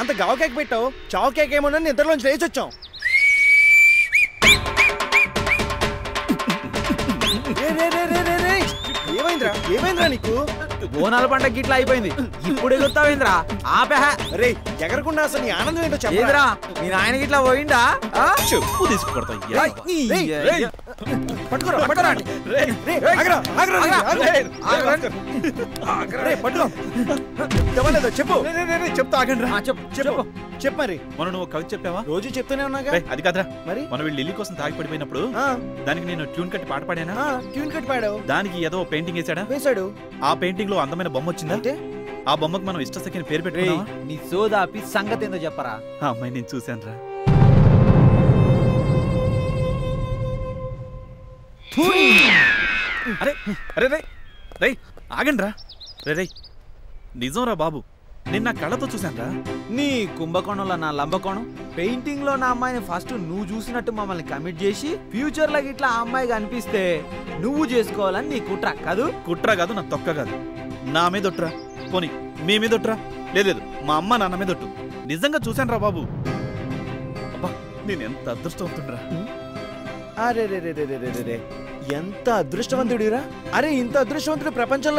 అంత గావ కేక్ పెట్టావు, చావు కేక్ ఏమో నిద్రలోంచి లేచి వచ్చాం. ఏమైందిరా నీకు? బోనాల పండగ గిట్లా అయిపోయింది, ఇప్పుడు ఎగురుతావేంద్రా? ఆపే రే ఎగరకుండా అసలు నీ ఆనందం ఏంటో చెప్పరా? మీ నాయన గిట్లా పోయిందా? చెప్పు తీసుకుపడతా. చెప్పు చెప్తా, ఆగండి. చెప్పు మరి. మనం నువ్వు కవిత చెప్పావా? రోజు చెప్తూనే ఉన్నాగా. అది కాదురా, మరి మనం వీళ్ళు లిల్లీ కోసం తాగి పడిపోయినప్పుడు దానికి నేను ట్యూన్ కట్టి పాట పాడానా? ట్యూన్ కట్టి పాడావు. దానికి ఏదో పెయింటింగ్ వేసాడు. ఆ పెయింటింగ్ లో అందమైన బొమ్మ వచ్చిందా? ఆ బొమ్మకు మనం ఇష్ట సఖిని పేరు పెట్టుకున్నావా? నీ సోదాపి సంగతి ఏందో చెప్పరా? ఆ అమ్మాయి నేను చూశాను రా. అరే అరే రే రే ఆగండి రా. రే రే నిజం రా బాబు, నిన్న కళ్ళతో చూశాను రా. నీ కుంభకోణంలో నా లంబకోణం, పెయింటింగ్ లో నా అమ్మాయిని ఫస్ట్ నువ్వు చూసినట్టు మమ్మల్ని కమిట్ చేసి ఫ్యూచర్ లో ఇట్లా ఆ అమ్మాయి కనిపిస్తే నువ్వు చేసుకోవాలని నీ కుట్ర కాదు? కుట్ర కాదు, నా తొక్క కాదు. నా మీద ఒట్టురా, పోనీ మీ మీద ఒట్టురా. లేదు మా అమ్మ నాన్న మీద ఒట్టు. నిజంగా చూశాను రా బాబు. అబ్బా నేను ఎంత అదృష్టవంతుడురా. అరే ఎంత అదృష్టవంతుడిరా. అరే ఇంత అదృష్టవంతుడు ప్రపంచంలో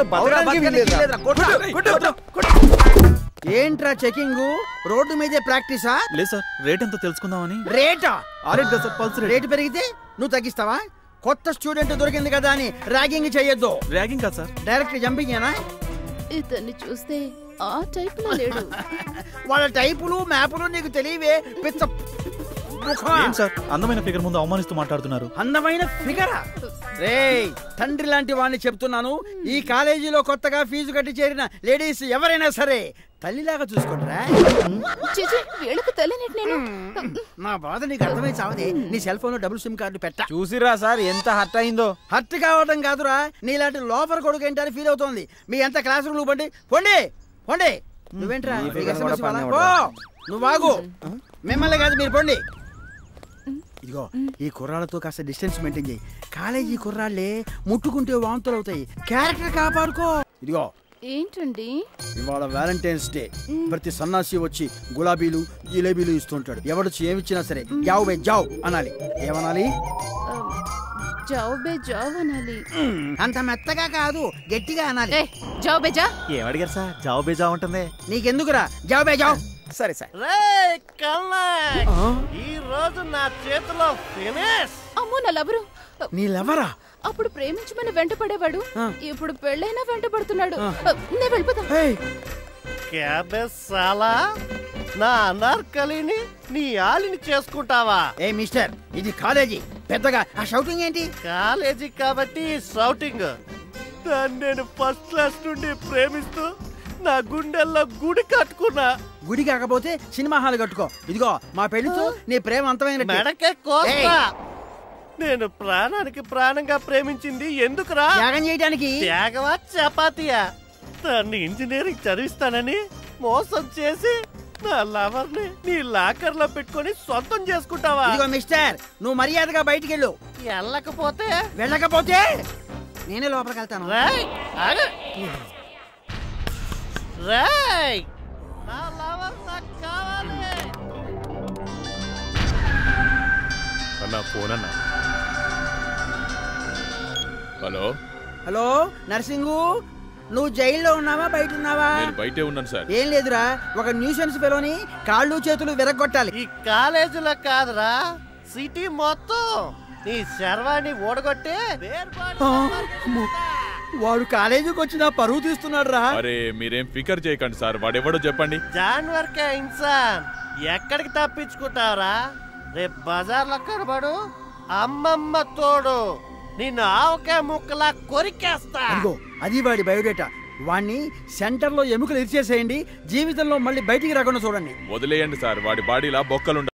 ఏంట్రా చెకింగ్? రోడ్డు మీదే ప్రాక్టీసా? లేదు సార్, రేట్ ఎంత తెలుసుకుందామని. రేటా? పల్స్ రేటు పెరిగితే నువ్వు తగ్గిస్తావా? కొత్త స్టూడెంట్ దొరికింది కదా అని ర్యాగింగ్ చెయ్యొద్దు. ర్యాగింగ్ కాదు సార్, డైరెక్ట్ జంపింగేనా? ఇతన్ని చూస్తే ఆ టైప్ లో లేడు. వాళ్ళ టైపులు మ్యాపులు నీకు తెలియవే పిచ్చ. సార్ అందమైన ఫిగర్ ముందు అవమానిస్తూ మాట్లాడుతున్నారు. అందమైన ఫిగరా? రేయ్ తండ్రి లాంటి వాడిని చెప్తున్నాను. ఈ కాలేజీలో కొత్తగా ఫీజు కట్టి చేరిన లేడీస్ ఎవరైనా సరే తల్లిలాగా చూసుకుంటారా? నా బాధ నీకు అర్థమై చావదే. నీ సెల్ ఫోన్ లో డబుల్ సిమ్ కార్డు పెట్ట. చూసిరా సార్ ఎంత హర్ట్ అయిందో. హర్ట్ కావడం కాదురా, నీలాంటి లోఫర్ కొడుకు ఏంటని ఫీల్ అవుతోంది. మీ ఎంత క్లాస్ రూమ్ పండి పోండి పోండి. నువ్వేంట్రా నువ్వు బాగు. మిమ్మల్ని కాదు మీరు పోండి. ఇదిగో ఈ కుర్రాళ్ళతో కాస్త డిస్టెన్స్ మెయింటైన్ చేయి. కాలేజీ కుర్రాళ్ళే ముట్టుకుంటే వాంతులు అవుతాయి. క్యారెక్టర్ కాపాడుకో. ఇదిగో ఏంటండి ఇవాళ వ్యాలంటైన్స్ డే. ప్రతి సన్నాసి వచ్చి గులాబీలు జిలేబీలు ఇస్తుంటాడు. ఎవడొచ్చి ఏమిచ్చినా సరే జావ్ బే జావ్ అనాలి. ఏమనాలి? జావ్ బే జావ్ అనాలి. అంత మెత్తగా కాదు, గట్టిగా అనాలి. జావ్ బే జా. ఏమడిగారు సార్? జావ్ బే జావ్ ఉంటుంది. నీకెందుకురా జావ్ బే జావ్? సరే సార్. ఈ రోజు నా చేతిలో ఫినిష్. అమ్మో నా లవరు. నీ లవరా? అప్పుడు ప్రేమించమని వెంట పడేవాడు, ఇప్పుడు పెళ్ళైనా వెంట పడుతున్నాడు. నేను వెళ్ళిపోతా. క్యాబేజ్ సాలా, నా అనార్కలిని నీ ఆలిని చేసుకుంటావా? ఏ మిస్టర్, ఇది కాలేజీ. పెద్దగా ఆ షౌటింగ్ ఏంటి? కాలేజీ కాబట్టి షౌటింగ్. దాన్ని నేను ఫస్ట్ క్లాస్ నుండి ప్రేమిస్తూ నా గుండెల్లో గుడి కట్టుకున్నా. గుడి కాకపోతే సినిమా హాల్ కట్టుకో. ఇదిగో మా పెళ్లితో నీ ప్రేమ అంతమైన మెడకే కోస్తా. నేను ప్రాణానికి ప్రాణంగా ప్రేమించింది ఎందుకురా? త్యాగం చేయడానికి. త్యాగమా చపాతీయా? దాన్ని ఇంజనీరింగ్ చదివిస్తానని మోసం చేసి నా లవర్ ని నీ లాకర్ లో పెట్టుకొని సొంతం చేసుకుంటావా? ఇదిగో మిస్టర్, నువ్వు మర్యాదగా బయటికి వెళ్ళు. వెళ్ళకపోతే నేనే లోపలికి వెళ్తాను. నా లవర్ నాకు కావాలి. అన్నా ఫోన్ అన్నా. హలో హలో నర్సింగు, నువ్వు జైల్లో ఉన్నావా బయట ఉన్నావా? బయటే ఉన్నాను సార్. ఏం లేదురా, ఒక న్యూసెన్స్ ఫెలోని కాళ్ళు చేతులు విరగొట్టాలి. ఈ కాలేజీలో కాదురా, సిటీ మొత్తం నీ శర్వాన్ని ఓడగొట్టి వాడు కాలేజీకి వచ్చిన పరువు తీస్తున్నాడు రా. అరే మీరేం ఫికర్ చేయకండి సార్, వాడెవడో చెప్పండి. జాన్వర్ కే ఇన్సాన్, ఎక్కడికి తప్పించుకుంటావరా? రేపు బజార్లో కనబడు, అమ్మమ్మ తోడు నిన్ను ఆవకాయ ముక్కలా కొరికేస్తా. అది వాడి బయోడేటా. వాణ్ణి సెంటర్ లో ఎముకలు ఇరిచేసేయండి. జీవితంలో మళ్ళీ బయటికి రాకుండా చూడండి. వదిలేయండి సార్, వాడి బాడీలా బొక్కలు